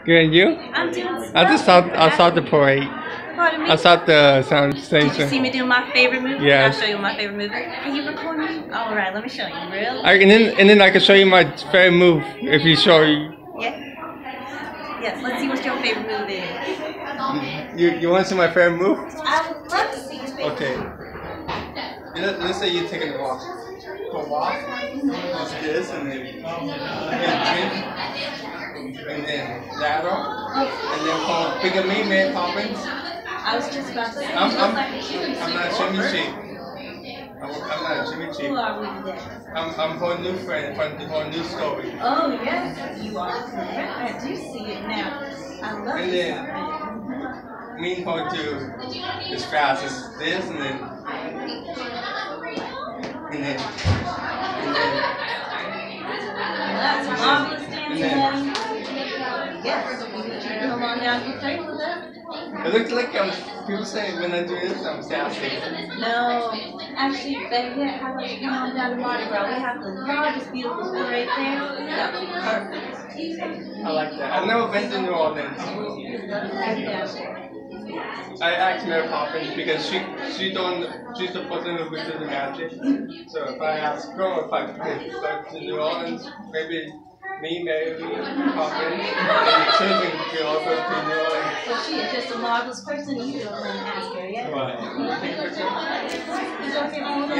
Good, and you? I'm doing I saw the parade. Pardon me? I saw the sound Did you station. see me do my favorite movie? Yes. I'll show you my favorite movie. Can you record me? All right, let me show you. Real? And then I can show you my favorite move if you show you. Yeah. Yes. Let's see what your favorite move is. You want to see my favorite move? I would love to see your favorite. Okay. Let's say you're taking a walk. Go walk. Just this and then and then lateral and then call bigger me, man, Poppins. I was just about to say. I'm not Jimmy Cheap. I'm not Jimmy Cheap. Who are we today? I'm her new friend from the whole new story. Oh yes, you are correct. I do see it now. I love And it. then me and her do as fast as this and then That's marvelous dancing. and then Yes. Come on down to play with us. it looks like people say when I do this I'm sassy. No, actually, baby, how about you come on down to Mardi Gras? We have the largest, beautiful parade there. That would be perfect. I like that. I've never been to New Orleans. I asked Mary Poppins because she's the person who would do the magic. So if I ask her if I could go to New Orleans, maybe me, Mary Poppins, and the children could also to New Orleans. Well, she is just a marvelous person. You don't want to ask her yet. Right. Is okay,